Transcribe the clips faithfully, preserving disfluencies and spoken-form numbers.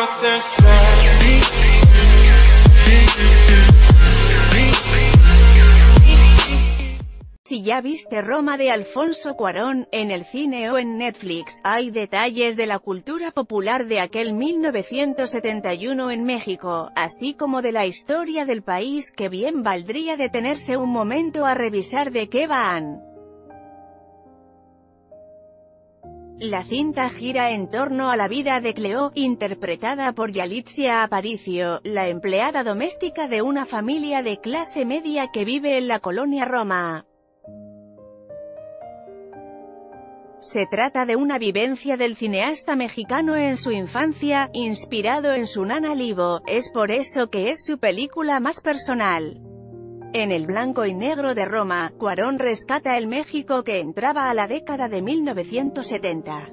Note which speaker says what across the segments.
Speaker 1: Si ya viste Roma de Alfonso Cuarón, en el cine o en Netflix, hay detalles de la cultura popular de aquel mil novecientos setenta y uno en México, así como de la historia del país que bien valdría detenerse un momento a revisar de qué van. La cinta gira en torno a la vida de Cleo, interpretada por Yalitza Aparicio, la empleada doméstica de una familia de clase media que vive en la colonia Roma. Se trata de una vivencia del cineasta mexicano en su infancia, inspirado en su nana Livo, es por eso que es su película más personal. En el blanco y negro de Roma, Cuarón rescata el México que entraba a la década de mil novecientos setenta.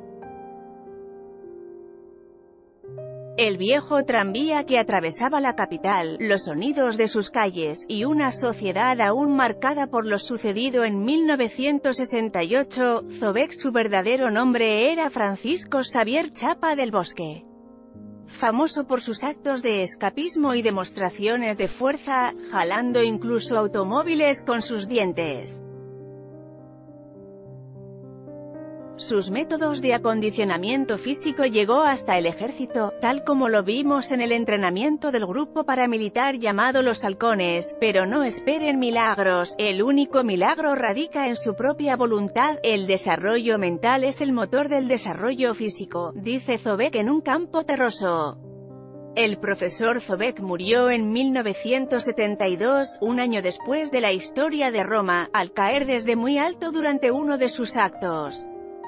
Speaker 1: El viejo tranvía que atravesaba la capital, los sonidos de sus calles, y una sociedad aún marcada por lo sucedido en mil novecientos sesenta y ocho, Sobek. Su verdadero nombre era Francisco Xavier Chapa del Bosque. Famoso por sus actos de escapismo y demostraciones de fuerza, jalando incluso automóviles con sus dientes. Sus métodos de acondicionamiento físico llegó hasta el ejército, tal como lo vimos en el entrenamiento del grupo paramilitar llamado Los Halcones, pero no esperen milagros, el único milagro radica en su propia voluntad, el desarrollo mental es el motor del desarrollo físico, dice Sobek en un campo terroso. El profesor Sobek murió en mil novecientos setenta y dos, un año después de la historia de Roma, al caer desde muy alto durante uno de sus actos.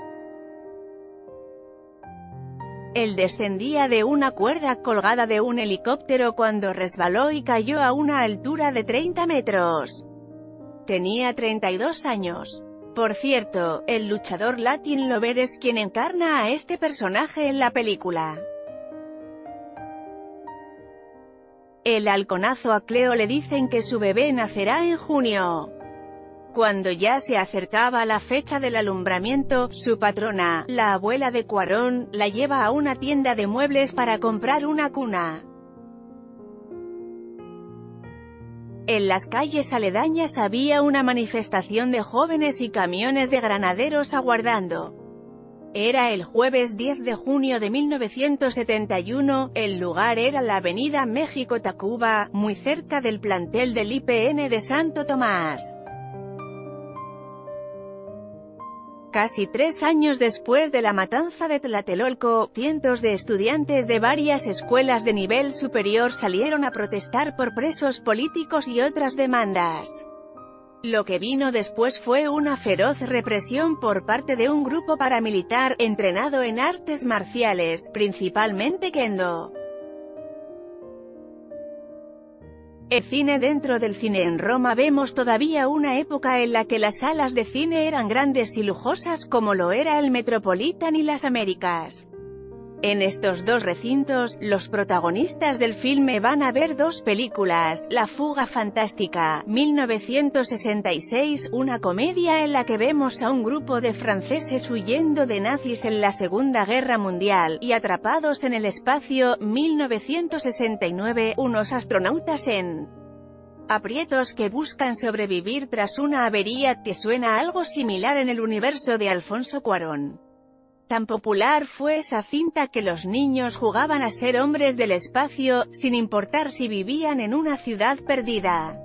Speaker 1: Él descendía de una cuerda colgada de un helicóptero cuando resbaló y cayó a una altura de treinta metros. Tenía treinta y dos años. Por cierto, el luchador Latin Lover es quien encarna a este personaje en la película. El halconazo a Cleo le dicen que su bebé nacerá en junio. Cuando ya se acercaba la fecha del alumbramiento, su patrona, la abuela de Cuarón, la lleva a una tienda de muebles para comprar una cuna. En las calles aledañas había una manifestación de jóvenes y camiones de granaderos aguardando. Era el jueves diez de junio de mil novecientos setenta y uno, el lugar era la avenida México-Tacuba, muy cerca del plantel del I P N de Santo Tomás. Casi tres años después de la matanza de Tlatelolco, cientos de estudiantes de varias escuelas de nivel superior salieron a protestar por presos políticos y otras demandas. Lo que vino después fue una feroz represión por parte de un grupo paramilitar, entrenado en artes marciales, principalmente kendo. El cine. Dentro del cine en Roma vemos todavía una época en la que las salas de cine eran grandes y lujosas como lo era el Metropolitan y las Américas. En estos dos recintos, los protagonistas del filme van a ver dos películas: La fuga fantástica, mil novecientos sesenta y seis, una comedia en la que vemos a un grupo de franceses huyendo de nazis en la Segunda Guerra Mundial, y Atrapados en el espacio, mil novecientos sesenta y nueve, unos astronautas en aprietos que buscan sobrevivir tras una avería. ¿Te suena algo similar en el universo de Alfonso Cuarón? Tan popular fue esa cinta que los niños jugaban a ser hombres del espacio, sin importar si vivían en una ciudad perdida.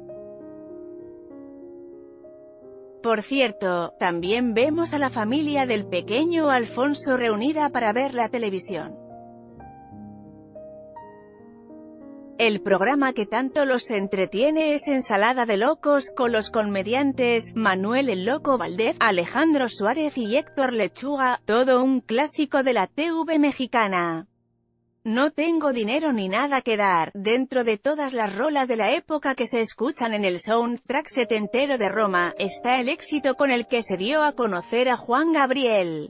Speaker 1: Por cierto, también vemos a la familia del pequeño Alfonso reunida para ver la televisión. El programa que tanto los entretiene es Ensalada de Locos, con los comediantes Manuel el Loco Valdez, Alejandro Suárez y Héctor Lechuga, todo un clásico de la T V mexicana. No tengo dinero ni nada que dar, dentro de todas las rolas de la época que se escuchan en el soundtrack setentero de Roma, está el éxito con el que se dio a conocer a Juan Gabriel.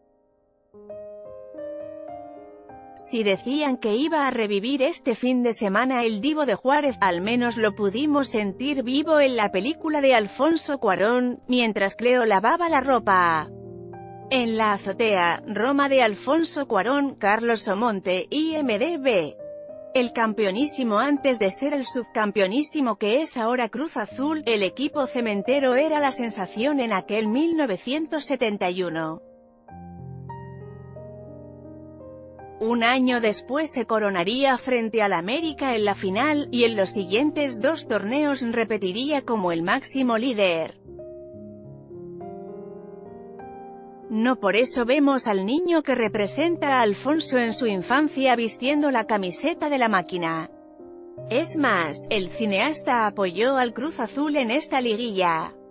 Speaker 1: Si decían que iba a revivir este fin de semana el Divo de Juárez, al menos lo pudimos sentir vivo en la película de Alfonso Cuarón, mientras Cleo lavaba la ropa. En la azotea, Roma de Alfonso Cuarón, Carlos Omonte, I M D B. El campeonísimo antes de ser el subcampeonísimo que es ahora Cruz Azul, el equipo cementero era la sensación en aquel mil novecientos setenta y uno. Un año después se coronaría frente al América en la final, y en los siguientes dos torneos repetiría como el máximo líder. No por eso vemos al niño que representa a Alfonso en su infancia vistiendo la camiseta de la máquina. Es más, el cineasta apoyó al Cruz Azul en esta liguilla.